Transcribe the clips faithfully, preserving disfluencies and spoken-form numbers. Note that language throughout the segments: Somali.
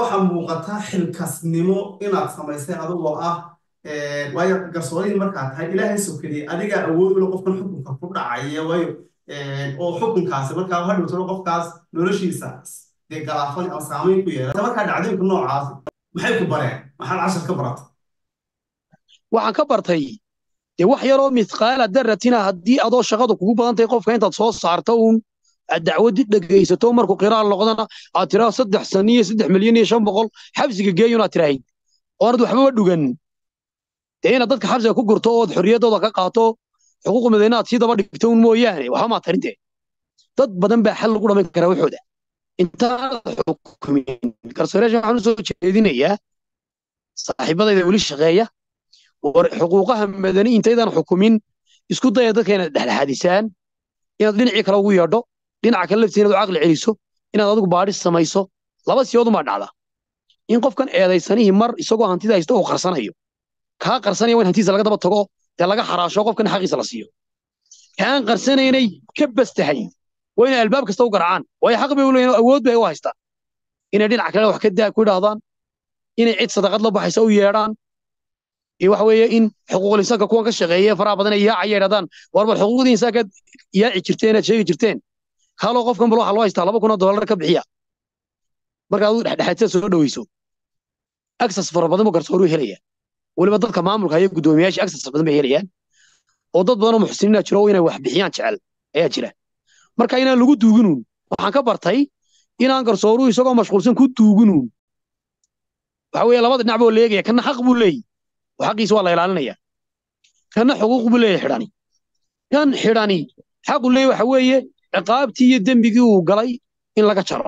waxa muuqata xilkasnimo inaad samaysay adigoo ah waayo garsoorihii markaad tahay ilaahay sokeliyey adigaa awood u leh qofkan xukunka ku dhacaya waayo oo xukunkaasi markaa hadhowtalo qofkaas noloshiisa dee galaafan ama saamayn ku yeelata markaa dhacdooyinka noocaas maxay ku bareen maxaad cashar ka baratay waxaan ka bartay dee wax yaroo mithqaala daratina haddii adoo shaqadu kugu badan tahay qofka intaad soo saarto uun aad dacwadi dhegaysato markuu qiraal noqdana aad tiraa saddex sano iyo saddex milyan iyo shan boqol xabsiga geeyun aad tirahayd oonad waxbaba dhugan dee inaad dadka xabsiga ku gurto ood xorriyaddooda ka qaato xuquuq madaina aad sii daba dhigto un mooyaane waxba maa tarinte dad badan baa xal lagu dhamayn karaa waxooda intaad xukumin garsooreyaasha waxaan u soo jeedinayaa saaxiibadayda weli shaqeeya war xuquuqaha madani intaydaan xukumin isku daya dadka inaad dhexdhexaadisaan inaad dhinacii kale ugu yeedho dhinaca kale laftiisa inaad u caqli celiso inaad adigu baadhis samayso laba siyood umaa dhacda in qofkan eedaysanihii mar isagoo hantida haysta uu qarsanayo kaa qarsanaya waa in hantiisa laga daba tago dee laga xaraasho qofkan xaqiisa la siiyo kaan qarsanaynay ka bas tahay waa inay albaab kasta u garacaan waayo xaq bay u leeyihin awood bay u haystaan inay dhinaca kale wax ka daa ku idhaahdaan inay cid sadaqad la baxaysa u yeedhaan iyo waxa weeye in xuquuqul insaanka kuwan ka shaqeeya faraha badan ay yaacaya yidhahdaan war bal xuquuqdii insaankaad yaaci jirteen aad sheegi jirteen kaaloo qofkan bal waxaa loo haystaa laba kun oo dollar ka bixiya marka aduu dhexdhexaadsa soo dhaweyso access fara badan buu garsooruhu helaya weliba dadka maamulka iyo guddoomiyaasha access badan bay helayaan oo dad badan oo muxsiniina jiro inay wax bixiyaan jecel ayaa jira marka inaan lagu duuginuun waxaan ka bartay inaan garsooruhu isagoo mashquulsan ku duuginuun waxa weeye labada dhinac boo leegaya kana xaq buu leeyahy وحقيس والله يلالنيا كان حقوق بليه حراني كان حراني حق ليه وحويه عقابتي دنبغي وقلي إن لقى شرع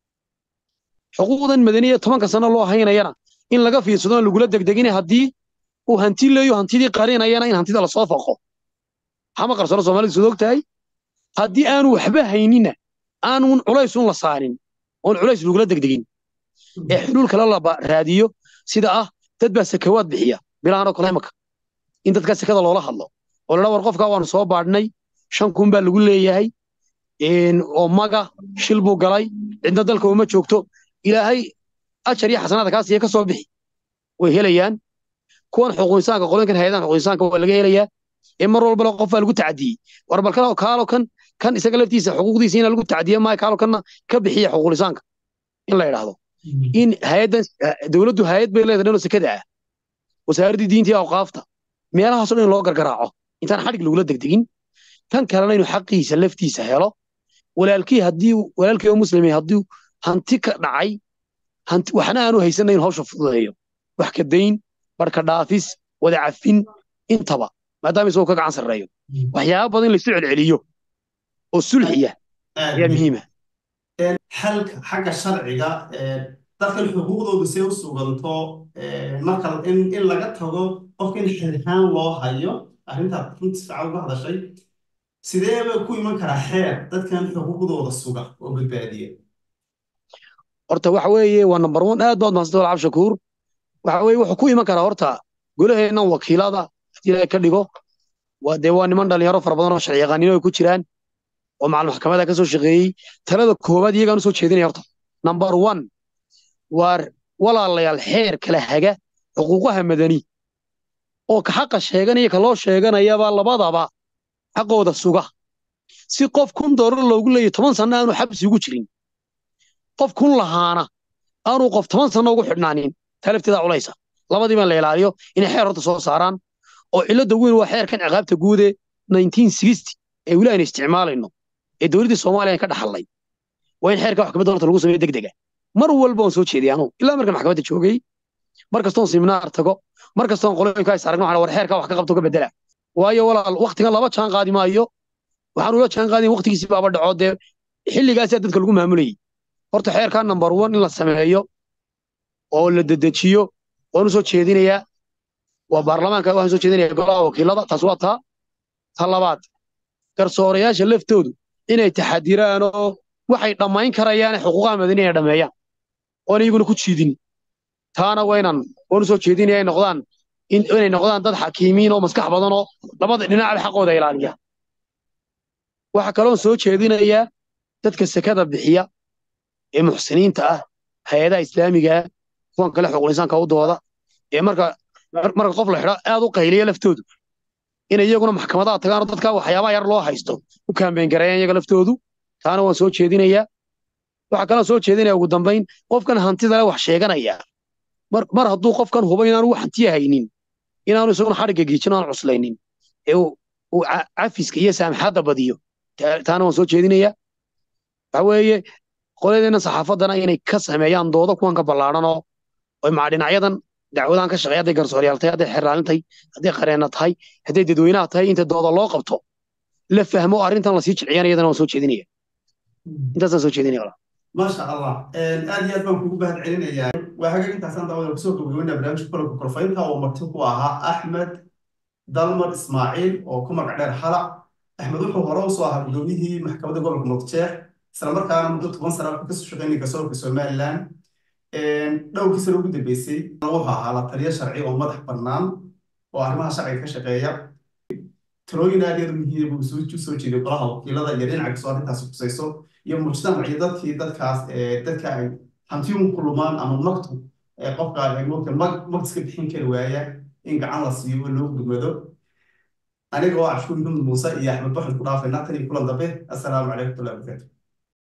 حقوقا مدنية طبعا كسنة الله هينا ينا إن لقى في السودان اللي قلت دقدقيني هدي وهنتي ليه وهنتي دي قارينا ينا إن هنتي ده لصافقه حما قرصنا صومالي السودان تاي هدي أنا وحبه هينينا أنا ونعليس لصارين ونعليس اللي قلت دقدقين حلول كلا الله راديو سيدا أه تدبى سكوات بحية bilaano kale imaka in dadka sekada loola hadlo oo la war qofka waan soo baadhnay shan kun baa lagu leeyahay in oo maga shil buu galay cidna dalka uma joogto ilaahay ajar iyo xasanaad kaas iyo ka soo bixi way helayaan kuwan xuquuq insaanka qolankan hay'adaha xuquuq insaanka waa laga helayaa in mar walba qof baa lagu tacadiyay war bal kala kaalo kan kan isaga laftiisa xuquuqdiisa in lagu tacadiyo ma kaalo kan ka bixiya xuquuq insaanka in la yiraahdo in hay'adan dawladdu hay'ad bay leedahay sekada wasaaradii diinta iyo awqaafta meelahaas oo dhan loo gargaraaco intaan xadhig lagula degdegin tan kalena inuu xaqiisa laftiisa helo walaalkii haddii walaalkii oo muslimi haddii hanti ka dhacay hanti waxna aanu haysanayn hawsha fududeeyo wax ka dayn barka dhaafis wada cafin intaba maadaama isoo ka gacan sarreeyo waxyaabo badan la isku celceliyo oo sulxiya ayaa muhiim ah xalka xagga sharciga dadka xuquuqdoodu si u suganto marka in in laga tago qofka in xilhaan loo hayo arrinta runtii fiican uga hadashay sidee bay ku iman karaa xeer dadkan xuquuqdooda suga oo badbaadiya horta waxa weeye waa number one aad baad mahadsantahay walaal Cabshakuur waxa weeye wuxuu ku iman karaa horta golaheena wakiilada hadii la ka dhigo waa dee waa niman dhalinyaro fara badan oo sharci yaqaaniin ay ku jiraan oo macallin maxkamada ka soo shaqeeyay talada koobaad iyaga soo jeedinaya horta number one war walaalayaal xeer kala haga xuquuqaha madani oo ka xaq sheeganaya ka loo sheeganayaba labadaba xaqooda suga si qof kun dollar loogu leeyahay toban sano aanu xabsi ugu jirin qof kun lahaana aanu qof toban sano ugu xidhnaanin talafteeda culaysa labadii baan la ilaaliyo inay xeer horta soo saaraan oo cilada weyn waa xeerkan ciqaabta guud ee nineteen sixty ee wilaayna isticmaalayno ee dawladda Soomaaliya ka dhaxalay waa in xeerka wax ka beddelto lagu sameeyo degdeg ah mar walba oo soo jeediyay anu ilaa markan maxkamadda joogay markastoon seminar tago markastoon qolooyinka ay saaragno waxa war xeerka wax ka qabto ka bedela waayo walaal waqtiga laba jaan qaadi maayo waxaan ula jaan qaadin waqtigiisa baaba dhaco de xilligaas dadka lagu maamulayay horta xeerka number one in la sameeyo oo la dedejiyo oo soo jeedinaya waa baarlamaanka waxaan soo jeedinaya golaha wakiilada taas waa taa talabaad garsoorayaasha laftoodu inay taxadiraan oo waxay dhamayn karayaan xuquuqaha madaniga dhameeyaan oo iyaguna ku jiidin taana waynan oo soo jeedinaya noqdaan in inay noqdaan dad xakiimiin oo maskax badan oo labada dhinac xaqooda ilaaliya waxa kale oo soo jeedinaya dadka sakada bixiya ee muxsiniinta ah hay-adaha islaamiga kuwan kale xuquuq insaanka u dooda ee marka marka qof la xidho aad u qayliya laftoodu in iyaguna maxkamadaha tagaan oo dadka waxyaabaha yar loo haysto u kaambeyn gareeyaan iyaga laftoodu taana waan soo jeedinayaa waxa kale soo jeedinaya ugu dambayn qofkan hantida leh wax sheeganaya mar mar hadduu qofkan hubo inaanu wax hantiya haynin inaanu isaguna xadhigga giijin aan cuslaynin ee uu cafiska iyo saamaxaadda badiyo taana waan soo jeedinayaa waxa weeye qoladeenna saxaafaddana inay ka sameeyaan doodo kuwan ka ballaadhan oo oy maca dhinacyadan dacwadahan ka shaqeeya hadday garsoorayaal tahay hadday xeraalintay hadday qareenna tahay hadday dadweynaha tahay inta dooda loo qabto la fahmo arrintan lasii jilciyana iyadana waan soo jeedinaya intaasaan soo jeedinaya ما شاء الله آد ياد بان كوكو بهد علينا وحاجة انت حسان دعوة بسوق وقلنا برامج كله بكرفينها ومرتبوها أحمد دلمر إسماعيل وكما قدر حلق أحمد وحو هروس وها بدونيه محكمة قبل المقتشح سلام كان مدة طبعا سنة كسر شغالين كسر في سومالان لو كسروا قد بيسي نوها على طريقة شرعية ومدح برنامج وأرمها شرعي كشقية تروين هذه المهية بوسوي تسوي كذي براها وكيلا ذا جرين عكس صار تاسو كسيسو يوم مجتمع عيادات في ذات كاس ذات كا حنتيهم كلمان أما مكتوب قفقة ممكن مك مكتسب الحين كرواية إن قعان لصيو اللوك بمدو أنا جوا عشون من موسى يا أحمد بحر كلها في الناتري كلها ضبه السلام عليكم ورحمة الله وبركاته